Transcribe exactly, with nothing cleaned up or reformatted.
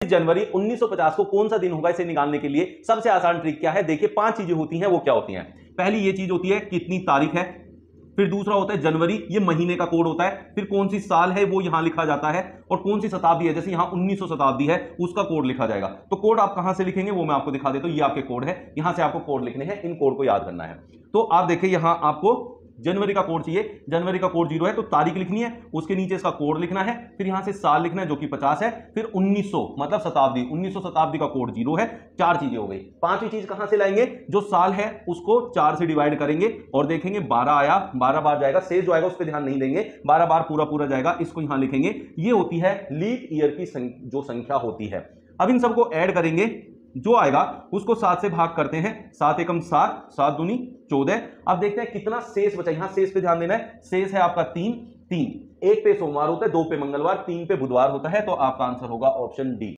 जनवरी उन्नीस सौ पचास को कौन सा दिन होगा, इसे निकालने के लिए सबसे आसान ट्रिक क्या है, देखिए पांच चीजें होती हैं, वो क्या होती हैं। पहली ये चीज होती है कितनी तारीख है, फिर दूसरा होता है जनवरी, ये महीने का कोड होता है, फिर कौन सी साल है वो यहां लिखा जाता है, और कौन सी शताब्दी है, जैसे यहां उन्नीस सौ शताब्दी है उसका कोड लिखा जाएगा। तो कोड आप कहां से लिखेंगे वो मैं आपको दिखा देता हूं, ये आपके कोड है, यहां से आपको कोड लिखने हैं, इन कोड को याद करना है। तो आप देखिए यहां आपको जनवरी का कोड चाहिए, जनवरी का कोड जीरो है तो तारीख लिखनी है, उसके नीचे इसका कोड लिखना है, फिर यहां से साल लिखना है जो कि पचास है, फिर उन्नीस सौ मतलब शताब्दी, उन्नीस सौ शताब्दी का कोड जीरो है। चार चीजें हो गई। पांचवी चीज कहां से लाएंगे, जो साल है उसको चार से डिवाइड करेंगे और देखेंगे बारह आया, बारह बार जाएगा, शेष जो आएगा उस पर ध्यान नहीं देंगे, बारह बार पूरा पूरा जाएगा, इसको यहां लिखेंगे। ये होती है लीप ईयर की संख, जो संख्या होती है। अब इन सबको ऐड करेंगे, जो आएगा उसको सात से भाग करते हैं, सात एकम सात, सात दूनी चौदह। अब देखते हैं कितना शेष बचा, यहां शेष पे ध्यान देना है, शेष है आपका तीन, तीन एक पे सोमवार होता है, दो पे मंगलवार, तीन पे बुधवार होता है, तो आपका आंसर होगा ऑप्शन डी।